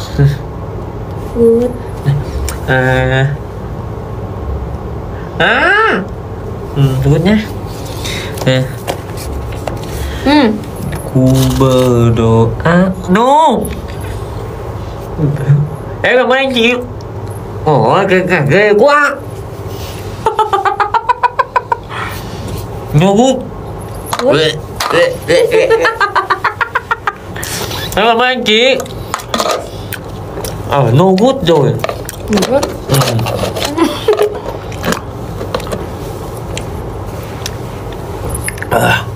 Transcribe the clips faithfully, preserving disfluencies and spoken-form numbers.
Good. À. À. Ừ, good nhá. Nè. Ừ. Ku berdoa. No. Em cảm ơn anh chị. Ồ, cái cả ghê quá. No good. Good. Em cảm ơn anh chị. Ờ, no good rồi. Good. Ừ. À.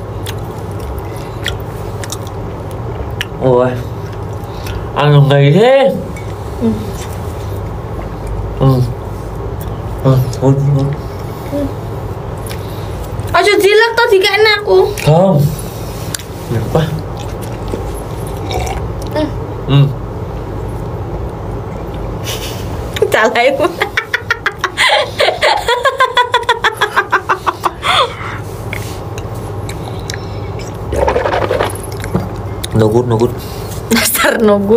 Ôi, ăn làm ngấy thế. Ừ. Ừ. Ừ, good, good. Ayo jilat tuh tiga aku. Không. Nhiều quá. Ừ. Ừ. Trả lại quá. No good, no good. Dasar no good.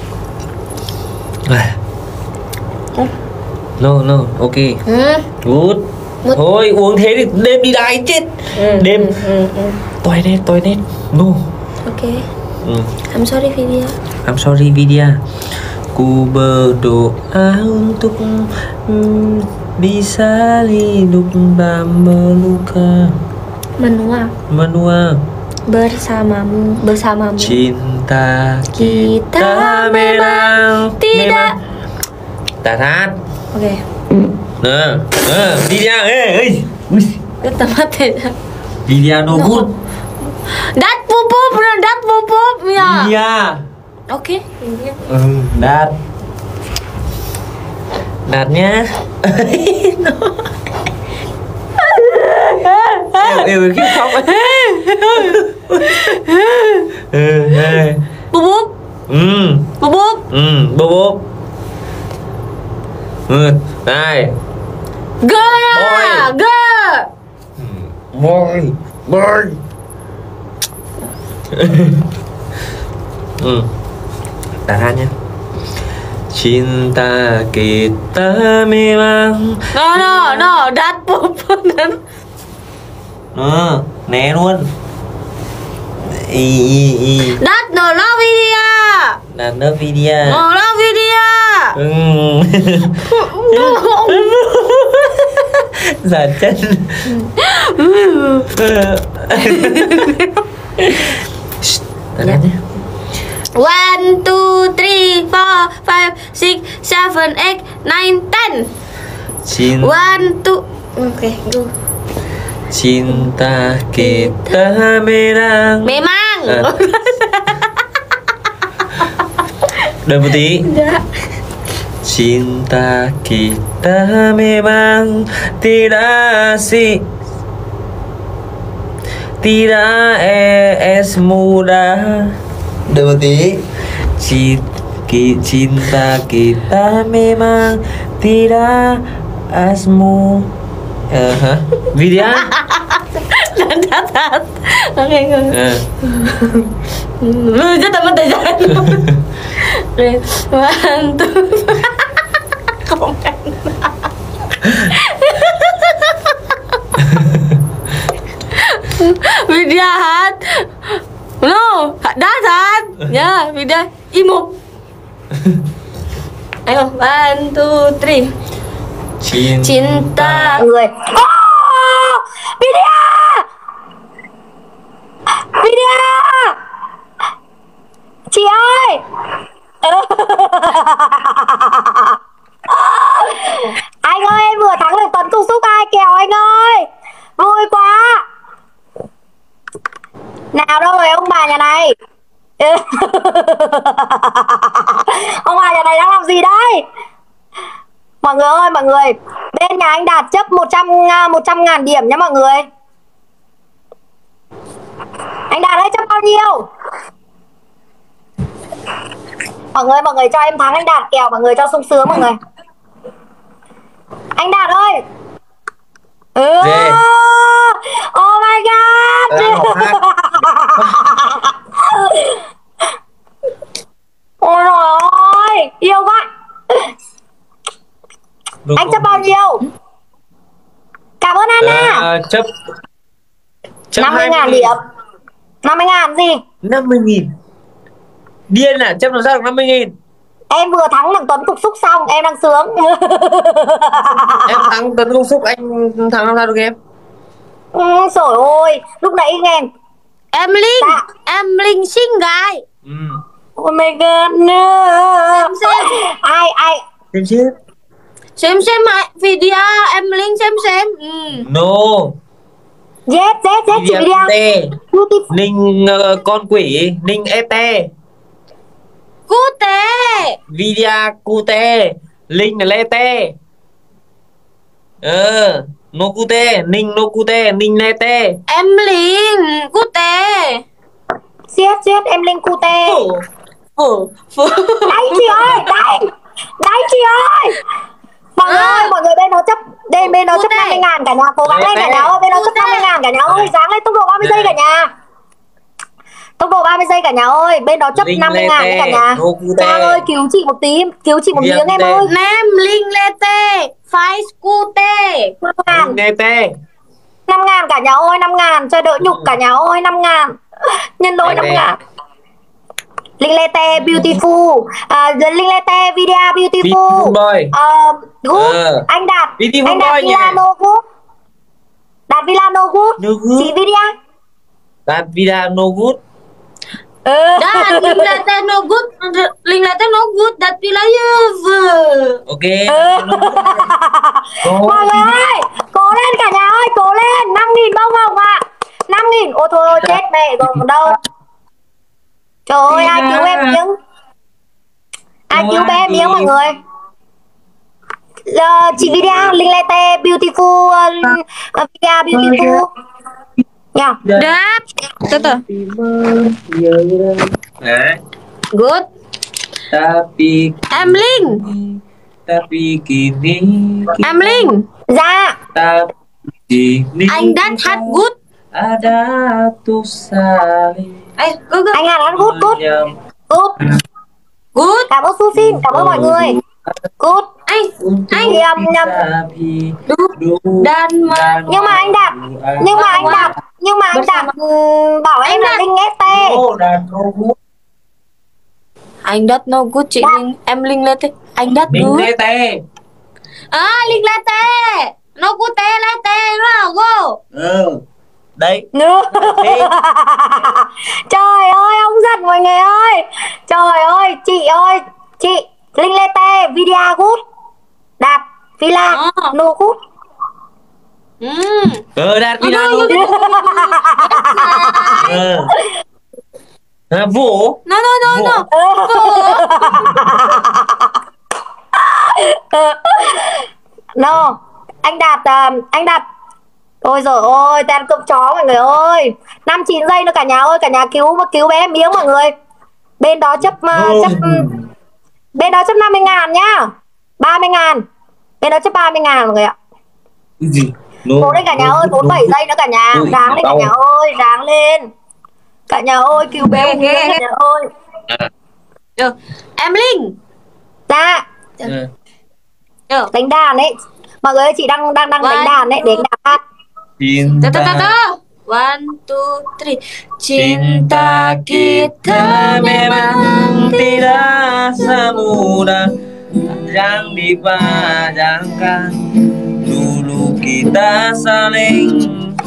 No, no, ok. Ừ. Good. Một. Thôi uống thế thì đêm đi đái chết. Ừ. Đêm. Ừ, ừ, ừ. Toilet, toilet. No. Ok. Ừ. I'm sorry Vidya. I'm sorry Vidya. Ku berdoa untuk mm, bisa hidup tak meluka. Menua. Menua. Bersamamu, bersamamu. Cinta Kita kita memang tidak. Tạt hát. Ok. Nè, nè, Vidya, ê, ê. Ui, Cái tầm mắt thế ra. Vidya no No. good. Dat pupuk, bener dat pupuk ya. Vidya. Ok. Ừ, Đạt. Đạt nhá. Yêu yêu khiếp khóc. Ừ, ừ. Pupuk, Ừ, pupuk. ừ, bố bố. Ừ, này. G ya, G. Boy, boy. Ừ. Đạt hát nhé. Cinta kita memang. No no no, dat pupuk. Ờ, né luôn. Y y y. Dat no love Vidya. Đạt nước Vidya. No love Vidya. Ừ. Giả chân. Đạt hát nhé. One, two, three, four, five, six, seven, eight, nine, ten. Cinta, One, two. Okay, go. cinta kita memang. Memang. À. Đợi một tí. Enggak. Cinta kita memang tidak si tidak es mudah. Đợi một tí. Cinta kita memang tidak asmu. Ờ hả? Vidya. Dan dat. Oke, go. Ờ. Lu aja temen deh jangan. Oke, one, two. Komen. Vidya hat. No, dat hat. Ya, Vidya imuk. Ayo, one, two, three. Cinta. Cinta người. Oh, Vidya. Vidya. Chị ơi. Anh ơi, em vừa thắng được tấn cục xúc hai kèo anh ơi. Vui quá. Nào đâu rồi ông bà nhà này? Ông bà nhà này đang làm gì đấy? Mọi người ơi, mọi người, bên nhà anh Đạt chấp một trăm một trăm ngàn điểm nhé mọi người. Anh Đạt ơi, chấp bao nhiêu? Mọi người, mọi người cho em thắng anh Đạt kèo, mọi người cho sung sướng mọi người. Anh Đạt ơi. Ừ. Oh my god. Ôi trời ơi. Anh chấp bao nhiêu? Cảm ơn Anna. À, chấp chấp năm mươi ngàn điểm. năm mươi ngàn gì? năm mươi nghìn. Điên à, chấp làm sao được năm mươi nghìn? Em vừa thắng thằng Tuấn cục xúc xong, em đang sướng. Em thắng Tuấn cục xúc, anh thắng làm sao được em? Ừ, trời ơi, lúc nãy nghe Em Linh, dạ. em Linh xinh gái. Ừ. Oh my god, no. Xem xem. Ai ai Xem chứ. Xem xem lại video em Linh xem xem. Ừ. No. Yes, yes, yes, chị video. Beautiful. Ninh uh, con quỷ, Ninh e tê. Cute. Video cute. Linh là lê tê. Ờ, no cute, Ninh no cute, Ninh lê tê. Em Linh, cute. Yes, yes, em Linh cute. Phở, phở. Đấy chị ơi, đấy. Đấy chị ơi. Mọi người ơi, mọi người bên nó chấp bên bên nó chấp năm mươi ngàn cả nhà, cố gắng lên cả nhà ơi, bên nó chấp năm mươi ngàn cả nhà ơi, dáng lên tốc độ ba mươi giây cả nhà. Tốc độ ba mươi giây cả nhà ơi, bên đó chấp năm mươi ngàn cả nhà. Trang ơi, cứu chị một tí, cứu chị một miếng em ơi. Nam Linh lê tê, phái scooter. năm ngàn. lê tê. năm ngàn cả nhà ơi, năm ngàn cho đỡ nhục cả nhà ơi, năm ngàn. Nhân đôi năm ngàn. Linh lê tê beautiful. À, Linh lê tê video beautiful. Uh, good. Uh, anh Đạt. Anh Đạt Villano good. Đạt Villano good. No good. Chị video. Đạt video no good. Ừ. Đạt Linh lê tê no good. Linh lê tê no good. Đạt Villano. Ok. Ừ. Mọi người ơi, cố lên cả nhà ơi, cố lên. Năm nghìn bông hồng ạ. Năm nghìn. Ôi thôi chết mẹ rồi còn đâu. Trời ơi, ai cứu em miếng. Ai cứu bé em miếng mọi người. Uh, chị video Linh lê tê beautiful uh, video beautiful nha. Đáp. Từ từ. Good. Tapi Em Linh. Tapi kini Em Linh. Dạ. Tapi anh Đạt hát good. Ada tu saling. Ê, good, good. Anh hát hát good, good. Good. Good. Cảm ơn Susin, cảm ơn mọi người. Good. Anh, anh thì um, đàn mà. Nhưng mà anh Đạt, nhưng mà anh Đạt, nhưng mà anh Đạt um, bảo em là Linh ét tê. Anh Đạt no good, chị Linh, em Linh lê tê. Anh Đạt good. Linh lê tê. À, Linh lê tê. No good tê, lê tê, nó go. Ừ. Đấy. Trời ơi, ông giật mọi người ơi. Trời ơi, chị ơi, chị Linh lê tê video good. Đạt Villa à. No good. Ừ. Ừ, Đạt Villa no good. Ừ. À, Vũ. No no no no. No. Anh Đạt uh, anh Đạt. Ôi giời ơi, tan cơm chó mọi người ơi. Năm chín giây nữa cả nhà ơi, cả nhà cứu cứu bé miếng mọi người. Bên đó chấp uh, chấp bên đó chấp năm mươi ngàn nhá. ba mươi ngàn. Bên đó chấp ba mươi ngàn mọi người ạ. Cái gì? Cố lên cả nhà ơi, bốn mươi bảy giây nữa cả nhà. Ráng lên cả nhà ơi, ráng lên. Cả nhà ơi, cứu bé miếng cả nhà ơi. Được. Em Linh. Dạ. Được. Đánh đàn ấy. Mọi người ơi, chị đang đang đang đánh đàn đấy, để đàn hát. Từ từ từ từ. One, two, three. Cinta kita memang tidak semudah yang dibayangkan. Dulu kita saling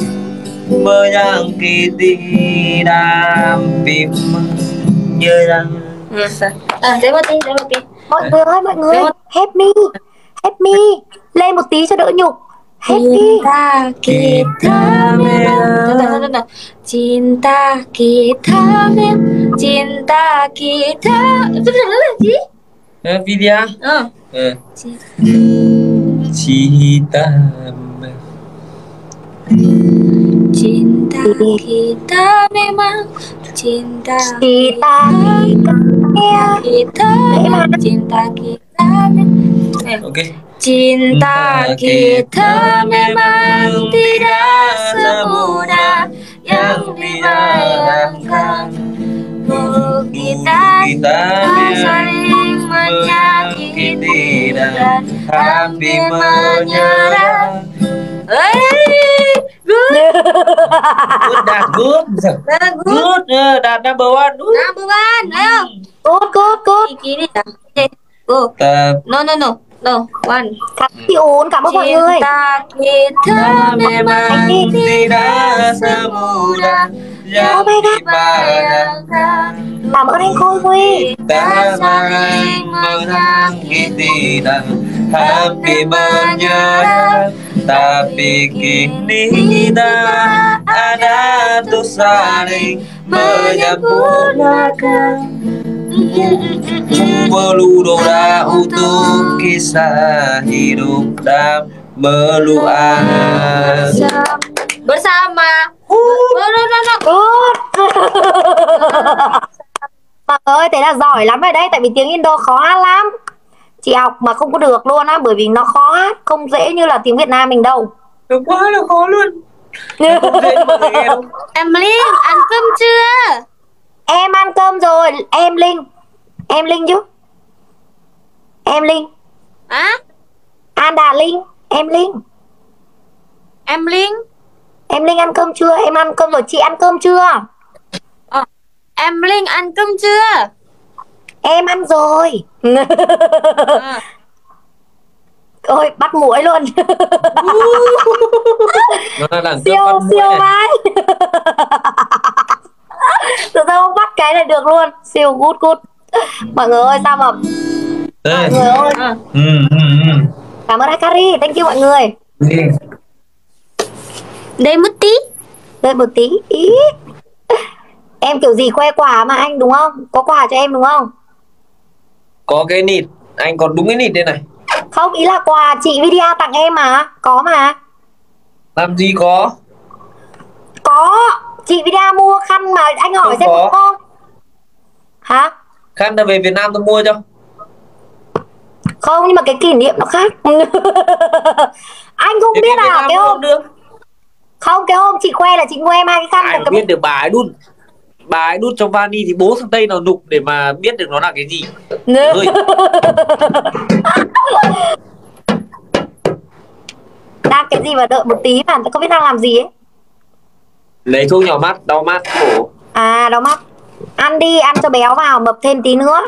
menyakiti tapi menyerang. À, để một tí, để một tí. Mọi người ơi, mọi người, help me, help me, lên một tí cho đỡ nhục. Help me. Cinta kita memang, cinta kita memang, cinta kita. Itu là gì? Video. Ờ. Ừ. Cinta Cinta kita memang, cinta kita kita cinta kita memang. Ok. Cinta kita memang tidak semudah yang dibayangkan. Dulu kita saling menyakiti Happy menyerah. Hey, good. Good, that's good. That's good. Good, uh, that number one. Number one, ayo. Good, good, good. Kiri dah. Okay, go. Ta No, no, no, no. One. Cảm ơn chị Ún, cảm ơn mọi người. Cinta kita memang tidak semudah yang dibayangkan. Cảm ơn anh Khôi Huy. Kita saling menyakiti dan hampir menyerah, tapi kini kita ada untuk saling menyempurnakan. Berdoa untuk kisah hidup dan meluas Bersama. No, no, no, no. Good. Mọi ơi, thế là giỏi lắm rồi đấy. Tại vì tiếng Indo khó hát lắm. Chị học mà không có được luôn á. Bởi vì nó khó hát, không dễ như là tiếng Việt Nam mình đâu. Nó quá là khó luôn. Không dễ mọi người nghe đâu. Em Linh, ăn cơm chưa? Em ăn cơm rồi. Em Linh. Em Linh chứ. Em Linh. Hả? An Đà Linh. Em Linh. Em Linh. Em Linh ăn cơm chưa? Em ăn cơm rồi. Chị ăn cơm chưa? Ờ, em Linh ăn cơm chưa? Em ăn rồi. À. Ôi bắt mũi luôn. Nó là đẳng cấp Siêu bắt mũi siêu này. vãi. Tự dưng bắt cái này được luôn. Siêu good good. Mọi người ơi sao mà Đây. mọi người ơi. À. Ừ, ừ, ừ. Cảm ơn Akari. Thank you mọi người. Đi. Đây một tí. Đợi một tí. Ý. Em kiểu gì khoe quà mà anh đúng không? Có quà cho em đúng không? Có cái nịt, anh còn đúng cái nịt đây này. Không, ý là quà chị Vidya tặng em mà. Có mà. Làm gì có. Có. Chị Vidya mua khăn mà anh hỏi Không xem có. đúng không? Hả? Khăn là về Việt Nam tôi mua cho. Không, nhưng mà cái kỷ niệm nó khác. Anh không Thì biết Việt à Nam cái mua hôm được. không cái hôm chị khoe là chị mua em hai cái khăn Ai một mà cái biết được bà ấy đút. Bà ấy đút trong vani thì bố thằng Tây nào nục để mà biết được nó là cái gì. Ơi. Đang cái gì mà đợi một tí mà không biết đang làm gì ấy. Lấy thuốc nhỏ mắt, đau mắt, khổ. À đau mắt. Ăn đi, ăn cho béo vào, mập thêm tí nữa.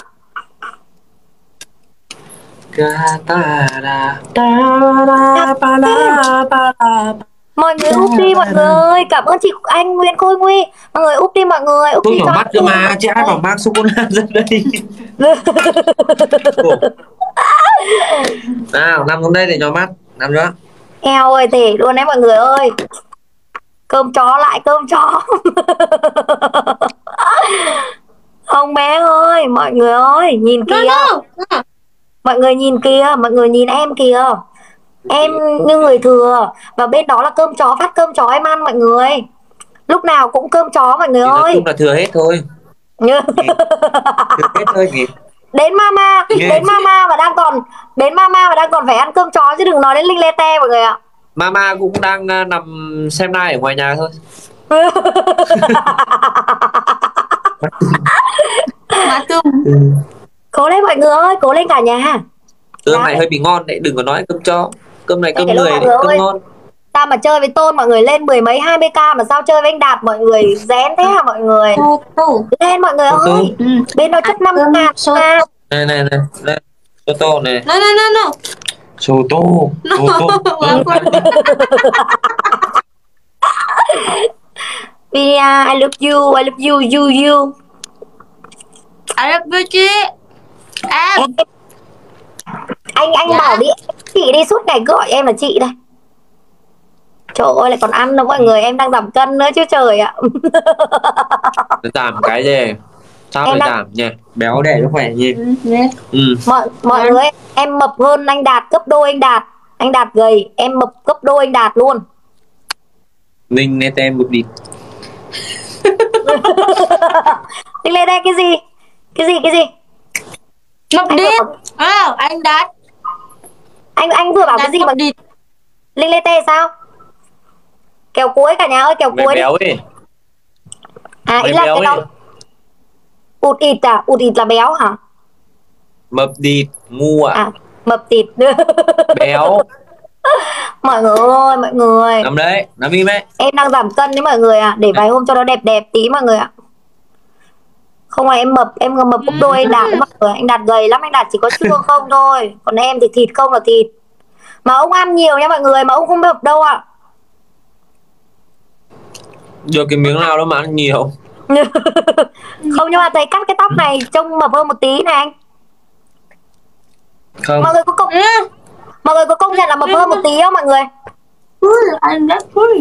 Mọi người úp đi mọi người. Cảm ơn chị anh Nguyễn Khôi Nguy. Mọi người úp đi mọi người. Úp Thuốc đi nhỏ cho mắt cơ mà, chứ ai bảo mang sô-cô-la ra đây. Nào, nằm xuống đây để nhỏ mắt. Nằm nữa. Eo ơi thể luôn đấy mọi người ơi. Cơm chó lại cơm chó. Ông bé ơi, mọi người ơi, nhìn kìa. No, no. Mọi người nhìn kìa, mọi người nhìn em kìa. Em như người thừa. Và bên đó là cơm chó, phát cơm chó em ăn mọi người. Lúc nào cũng cơm chó mọi người Thì nói ơi. chung là thừa hết thôi. Thừa hết thôi gì. Đến mama, Nghe. đến mama mà đang còn đến mama mà đang còn phải ăn cơm chó chứ đừng nói đến Linh Lê Te mọi người ạ. Mama cũng đang uh, nằm xem live ở ngoài nhà thôi. Mà cơm. Cố lên mọi người ơi, cố lên cả nhà. Cơm này hơi bị ngon đấy, đừng có nói cơm chó. Cơm này cơm Để người mọi đấy, người cơm ơi. ngon. Sao mà chơi với Tôn mọi người lên mười mấy hai mươi k mà sao chơi với anh Đạt mọi người rén thế hả mọi người? Tô tô. Lên mọi người Tô tô. ơi. Bên đó chất năm Cơm ngàn số- mà. Này này này, này. Tô tô này. No, no, no, no. Sô tô. Tô tô. Via, I love you, I love you, you, you. I love you chị. Em. Anh anh Dạ. bảo đi, chị đi suốt ngày cứ gọi em là chị đây. Trời ơi lại còn ăn đâu mọi người, em đang giảm cân nữa chứ trời ạ. Giảm cái gì? Sao Em phải đang- giảm nhỉ? Béo để cho khỏe nhỉ? Nè. Ừ. Mọi mọi Dạ. người em mập hơn anh Đạt gấp đôi anh Đạt. Anh Đạt gầy, em mập gấp đôi anh Đạt luôn. Linh nghe tem một đi. Đi lên đây cái gì? Cái gì cái gì? Mập Anh điên. vừa- À, anh Đạt. Anh anh vừa bảo cái Đạt gì mà mập điên. Linh Lê Tê sao? Kèo cuối cả nhà ơi, kèo Mày cuối đi. béo ấy. À ý Mày là béo cái ấy. đó. Ụt ịt à? Ụt ịt là béo hả? Mập địt, ngu ạ. À, Mập thịt. Béo. Mọi người ơi, mọi người. Nằm đấy, nằm im đấy. Em đang giảm cân đấy mọi người ạ. À. Để vài hôm cho nó đẹp đẹp tí mọi người ạ. À. Không phải em mập, em mập gấp đôi anh Đạt đấy mọi người. Anh Đạt gầy lắm, anh Đạt chỉ có xương không thôi. Còn em thì thịt không là thịt. Mà ông ăn nhiều nha mọi người, mà ông không mập đâu ạ. À. Được cái miếng nào đâu mà ăn nhiều. Không, nhưng mà thấy cắt cái tóc này trông mập hơn một tí này anh. Không. Mọi người có công Mọi người có công nhận là mập hơn một tí không mọi người? Anh rất vui.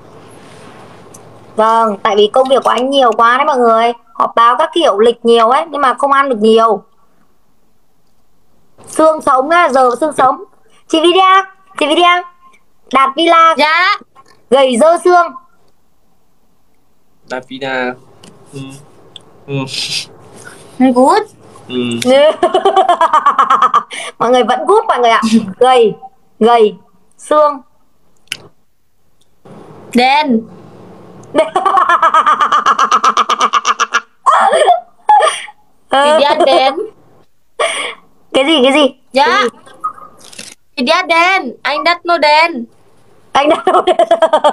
Vâng, tại vì công việc của anh nhiều quá đấy mọi người. Họp báo các kiểu lịch nhiều ấy, nhưng mà không ăn được nhiều. Xương sống á, giờ xương sống. Chị Vidia, chị Vidia, Đạt Villa. Dạ. Gầy dơ xương. Đạt Villa. Ừ. Ừ. Good. Ừ. Mọi người vẫn good mọi người ạ. Gầy, gầy, xương. Đen. Vidia đen. Cái gì, cái gì? Dạ. Vidia đen, anh đất nó đen. Anh đất nó đen.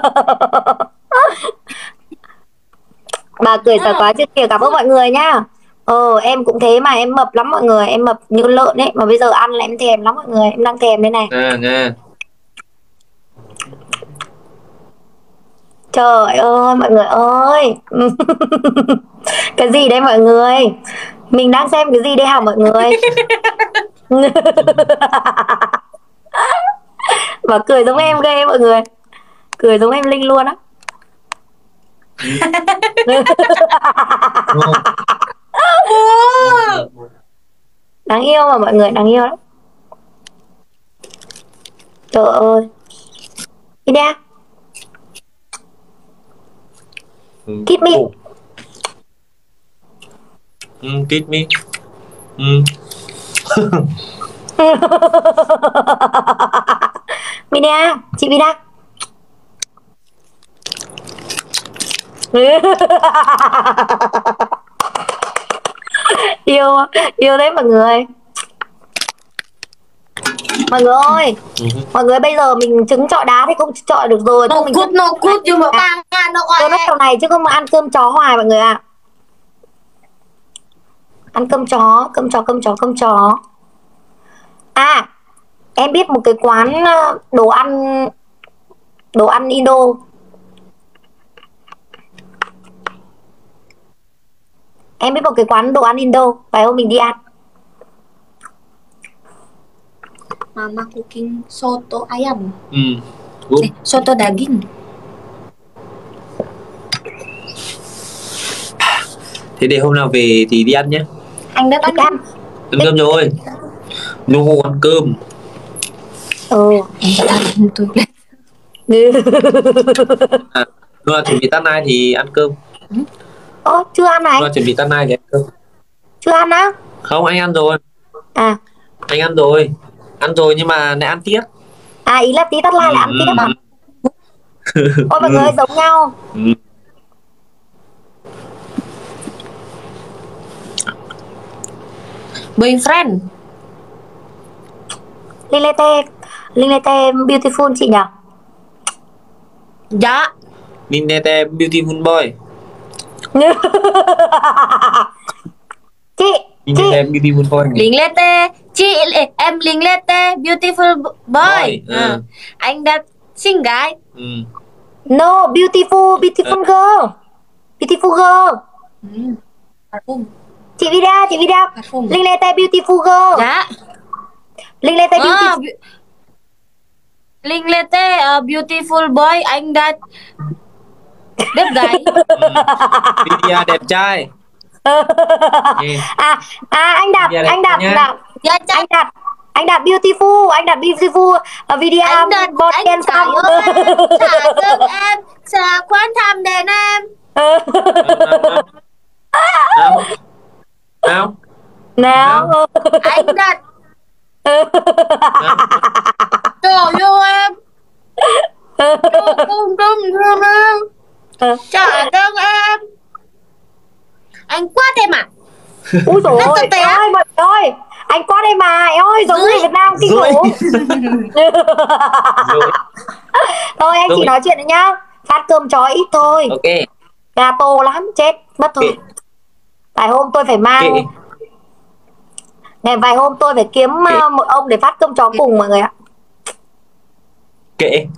Bà cười sợ quá chứ kìa, cảm ơn mọi người nhá. Ờ em cũng thế mà, em mập lắm mọi người, em mập như con lợn ấy, mà bây giờ ăn là em thèm lắm mọi người, em đang thèm đây này. À, nha. Trời ơi mọi người ơi. Cái gì đây mọi người? Mình đang xem cái gì đây hả mọi người? Và cười giống em ghê mọi người. Cười giống em Linh luôn á. Đáng yêu mà mọi người, đáng yêu lắm. Trời ơi. Đi nè. Kiss me. Ừ, kiss me. Ừ. Mina, chị Mina. Yêu, yêu đấy mọi người. Mọi người ơi, ừ. Mọi người bây giờ mình trứng chọi đá thì không chọi được rồi. No mình good, no good, nhưng mà mang ăn đâu ai. Tôi bắt đầu này chứ không mà ăn cơm chó hoài mọi người ạ. À. Ăn cơm chó, cơm chó, cơm chó, cơm chó. À, em biết một cái quán đồ ăn, đồ ăn Indo. Em biết một cái quán đồ ăn Indo, phải không mình đi ăn. Mama cooking soto ayam. Ừ. Đúng. Eh, soto daging. Thế để hôm nào về thì đi ăn nhé. Anh đã ăn ăn. Ăn cơm rồi. No ăn cơm. Ừ. À, lúc nào chuẩn bị tan nay thì ăn cơm. Ơ, chưa ăn này. Lúc nào chuẩn bị tan nay thì ăn cơm. Chưa ăn á? Không, anh ăn rồi. À. Anh ăn rồi. Ăn rồi nhưng mà lại ăn tiếp. À, ý là tí tắt lai là ăn tiếp à? Ôi mọi người giống nhau. Ừ. Boyfriend. Linh Lê Tê, Linh Lê Tê beautiful chị nhỉ? Dạ. Linh Lê Tê beautiful boy. Chị, Linh chị. Lê Tê beautiful boy. Linh Lê Tê, chị em Linh Lê Tê beautiful boy. boy. À. Ừ. Anh đã xinh gái. Ừ. No, beautiful, beautiful girl. Beautiful girl. Ừ. Parfum. Chị Vida, chị Vida. Parfum. Linh Lê Tê beautiful girl. Dạ. Linh Lê Tê beautiful. À, Linh Lê Tê uh, beautiful boy, anh đã đẹp gái. Vidia đẹp trai. À, à anh Đạt, anh Đạt, Đạt. Dạ, anh Đạt, anh Đạt beautiful, anh Đạt beautiful. Uh, Vidia anh Đạt, anh trả ơn em, trả ơn em, trả quan tham đến em. Nào, nào, nào, anh Đạt. Trời ơi em. Đừng, đừng, đừng, đừng. Trả ơn em. Anh quát em à? Úi dồi ôi, ơi mọi người ơi, Anh quát em mà em ơi, giống người Việt Nam kinh Rồi. khủng. Rồi. Thôi anh Rồi. chỉ nói chuyện đấy nhá, phát cơm chó ít thôi, Ok. gato lắm chết mất thôi. Kệ. Vài hôm tôi phải mang Kệ. ngày vài hôm tôi phải kiếm Kệ. uh, một ông để phát cơm chó cùng mọi người ạ. Kệ.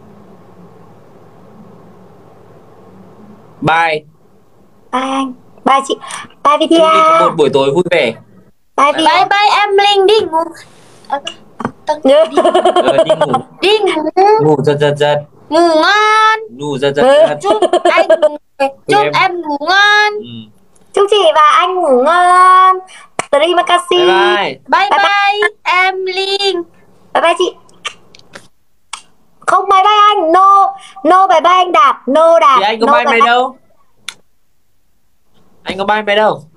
Bye. Bye anh, bye chị, bye Chúc Vidya, Linh có một buổi tối vui vẻ. bye Bye Vidya. bye em Linh đi ngủ. À, tầng- Ờ, đi ngủ. Đi ngủ. Ngủ giật giật giật. Ngủ ngon. Ngủ giật giật Ừ. giật. Chúc anh ngủ- chúc em. em ngủ ngon. Ừ. Chúc chị và anh ngủ ngon. Terima Bye kasih. bye. Bye Bye bye em Linh. Bye bye chị. Không bye bye anh, no, no bye bye anh Đạt, no Đạt. Thì anh có no bye mày đâu? Anh có bye mày đâu?